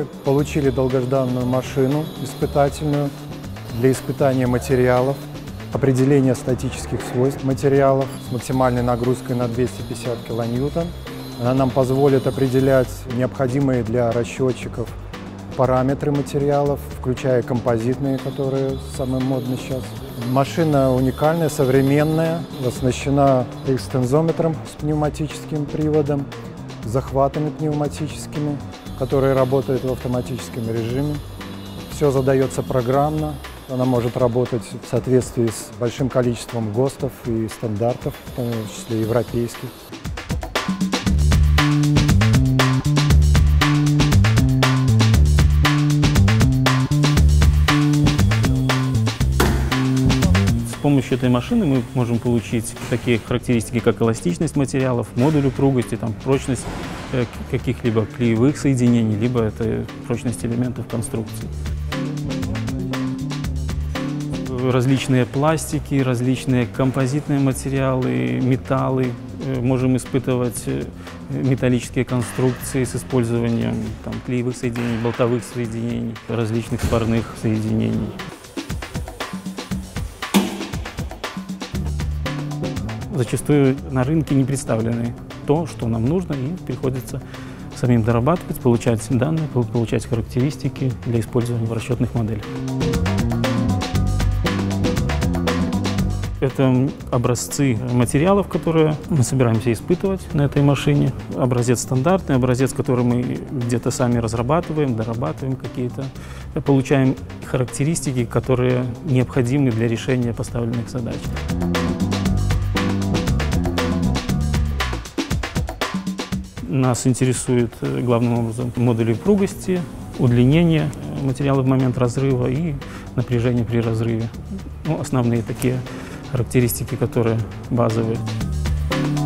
Мы получили долгожданную машину испытательную для испытания материалов, определения статических свойств материалов с максимальной нагрузкой на 250 килоньютон. Она нам позволит определять необходимые для расчетчиков параметры материалов, включая композитные, которые самые модные сейчас. Машина уникальная, современная, оснащена экстензометром с пневматическим приводом, захватами пневматическими, которые работают в автоматическом режиме. Все задается программно, она может работать в соответствии с большим количеством ГОСТов и стандартов, в том числе европейских. С помощью этой машины мы можем получить такие характеристики, как эластичность материалов, модуль упругости, прочность каких-либо клеевых соединений, либо это прочность элементов конструкции. Различные пластики, различные композитные материалы, металлы. Можем испытывать металлические конструкции с использованием клеевых соединений, болтовых соединений, различных сварных соединений. Зачастую на рынке не представлены то, что нам нужно, и приходится самим дорабатывать, получать данные, получать характеристики для использования в расчетных моделях. Это образцы материалов, которые мы собираемся испытывать на этой машине. Образец стандартный, образец, который мы где-то сами разрабатываем, дорабатываем какие-то. Получаем характеристики, которые необходимы для решения поставленных задач. Нас интересует главным образом модули упругости, удлинение материала в момент разрыва и напряжение при разрыве. Основные такие характеристики, которые базовые.